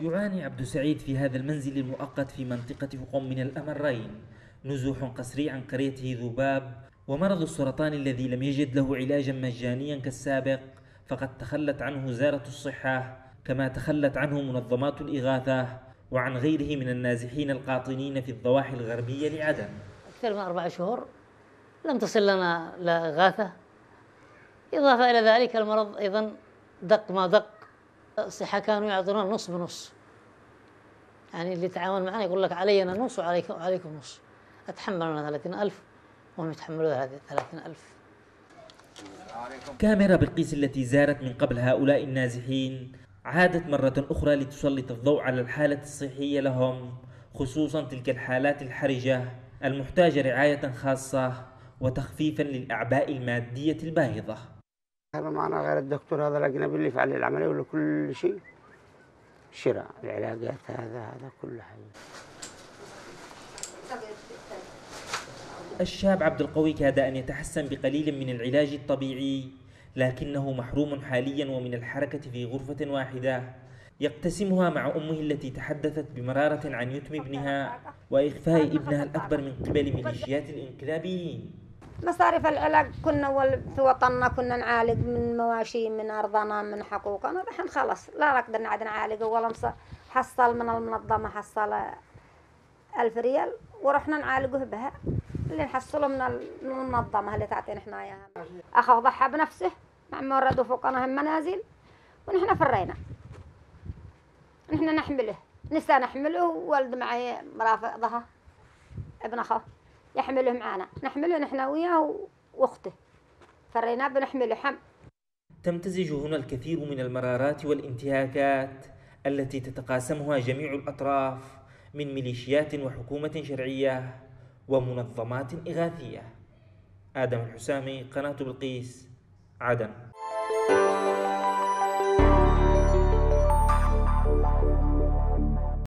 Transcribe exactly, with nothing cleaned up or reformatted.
يعاني عبد سعيد في هذا المنزل المؤقت في منطقة فقم من الأمرين نزوح قسري عن قريته ذباب، ومرض السرطان الذي لم يجد له علاجا مجانيا كالسابق، فقد تخلت عنه وزارة الصحة كما تخلت عنه منظمات الإغاثة وعن غيره من النازحين القاطنين في الضواحي الغربية لعدن. أكثر من أربع شهور لم تصل لنا لا إغاثة، إضافة إلى ذلك المرض أيضا دق ما دق. الصحة كانوا يعطونا نص بنص، يعني اللي يتعاون معنا يقول لك علينا نص وعليكم وعليكم نص، أتحمل أنا ثلاثين ألف وهم يتحملوا ثلاثين ألف. كاميرا بلقيس التي زارت من قبل هؤلاء النازحين عادت مرة أخرى لتسلط الضوء على الحالة الصحية لهم، خصوصا تلك الحالات الحرجة المحتاجة رعاية خاصة وتخفيفا للأعباء المادية الباهظة. هذا معنا غير الدكتور هذا الأجنبي اللي يفعل العملية ولا كل شيء، شراء العلاجات هذا هذا كل حاجة. الشاب عبد القوي كاد أن يتحسن بقليل من العلاج الطبيعي، لكنه محروم حاليا ومن الحركة في غرفة واحدة يقتسمها مع أمه التي تحدثت بمرارة عن يتم ابنها وإخفاء ابنها الأكبر من قبل ميليشيات الانقلابيين. مصاريف العلاج كنا في وطننا كنا نعالج من مواشي من أرضنا من حقوقنا، الحين خلص لا نقدر نعد نعالج. ولا حصل من المنظمة حصل ألف ريال ورحنا نعالجه بها اللي نحصله من المنظمة اللي تعطينا احنا اياها. أخو ضحى بنفسه مع مورد وفوقنا هم منازل ونحن فرينا، نحن نحمله نسا نحمله، وولد معي مرافقها ابن أخوه يحمله معنا، نحمله نحن وياه واخته فرينا بنحمله حم. تمتزج هنا الكثير من المرارات والانتهاكات التي تتقاسمها جميع الأطراف من ميليشيات وحكومة شرعية ومنظمات إغاثية. آدم الحسامي، قناة بلقيس، عدن.